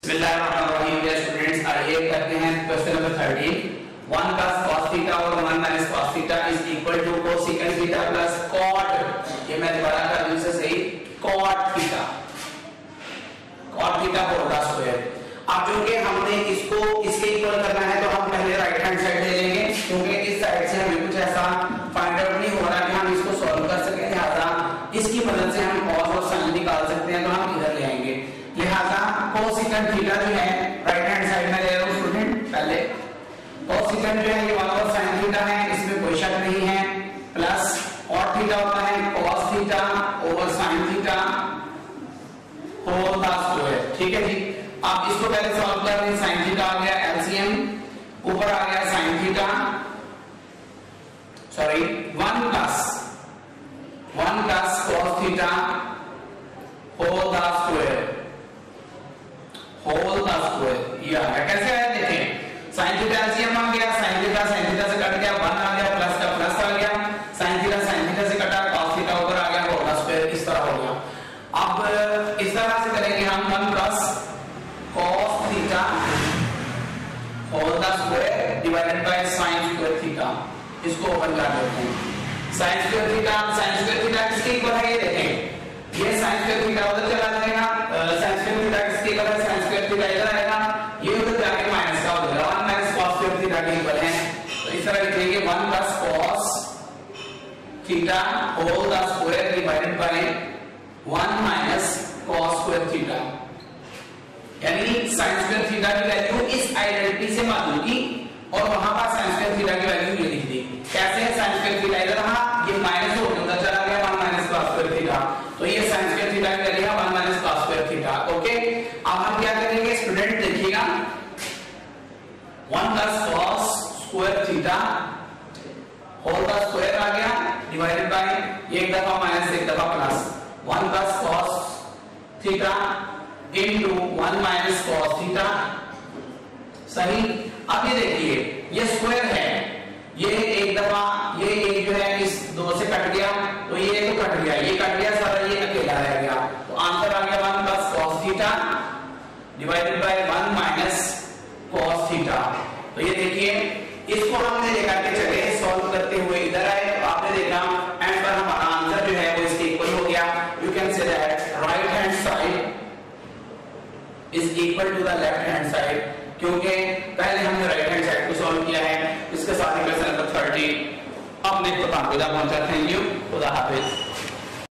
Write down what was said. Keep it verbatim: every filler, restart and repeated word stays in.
Students आइए करते हैं question number thirteen. One cos cos theta और one minus cos theta is equal to cos secant theta plus cot, ये मैं दोबारा कर दूं से सही, cot theta cot theta whole का स्क्वायर। अब क्योंकि हमने इसको इसके इक्वल करना है तो हम पहले राइट हैंड साइड ले लेंगे, क्योंकि इस साइड से हमें कुछ ऐसा फाइंड आउट नहीं हो रहा कि हम इसको सॉल्व कर सकें, लिहाजा इसकी मदद से हम cos और sin निकाल सकते हैं, तो हम इधर ले आएंगे। लिहाजा cos secant थीटा जो है राइट हैंड साइड में ले रहा हूं स्टूडेंट। पहले cos secant जो है ये वन और sin थीटा है, इसमें कोई शक नहीं है, प्लस cot थीटा होता है cos theta over sin theta whole का स्क्वायर। ठीक है जी। अब इसको पहले सॉल्व कर लें। sin थीटा आ गया एलसीएम, ऊपर आ गया sin theta, sorry one plus one plus cos theta whole का स्क्वायर होल का स्क्वायर। ये आ गया, कैसे आया देखें, sin थीटा एलसीएम आ गया, sin थीटा sin थीटा से कट गया, वन आ गया, प्लस का प्लस आ गया, sin थीटा sin थीटा से कटा, cos थीटा ऊपर आ गया, होल का स्क्वायर इस तरह हो गया। अब इस तरह से करेंगे हम one plus cos theta whole का square divided by sin square theta, इसको ओपन कर देते हैं। sin square theta sin square theta किसके इक्वल है, ये देखें, ये sin स्क्वायर थीटा उधर चला जाएगा, sin स्क्वायर थीटा किसके इक्वल है, sin स्क्वायर थीटा इधर आएगा, ये उधर जाके माइनस का हो जाएगा, one minus cos square theta के इक्वल है। तो इस तरह लिखेंगे one plus cos theta whole का square divided by one minus cos square theta, यानी sin स्क्वायर थीटा की वैल्यू इस आइडेंटिटी से मालूम की और वहां पर sin स्क्वायर थीटा की वैल्यू ये लिख दी। कैसे sin स्क्वायर थीटा इधर रहा, ये माइनस हो गया, चला गया one minus cos square theta, तो ये sin स्क्वायर थीटा की वैल्यू है one minus cos square theta. Okay, अब हम क्या करेंगे स्टूडेंट, देखिएगा one plus cos square theta whole का स्क्वायर आ गया डिवाइडेड बाय एक दफा माइनस एक दफा plus, one plus cos theta into one minus cos theta, सही। अब ये देखिए ये स्क्वायर है, ये एक दफा ये एक जो है इस दो से कट गया, तो ये तो कट गया, ये कट गया सारा, ये अकेला रह गया, तो आंसर आ गया one plus cos theta divided by one minus cos theta. तो ये देखिए इसको हमने लेकर के चले सॉल्व करते हुए इधर आए, तो आपने देखा एंड पर हमारा आंसर जो है वो इसके इक्वल हो गया। You can say that right hand side is equal to the left hand side, क्योंकि पहले हमने राइट हैंड साइड को सॉल्व किया है। इसके साथ ही क्वेश्चन नंबर थर्टी अपने को पहुंचा। थैंक यू, खुदा हाफिज।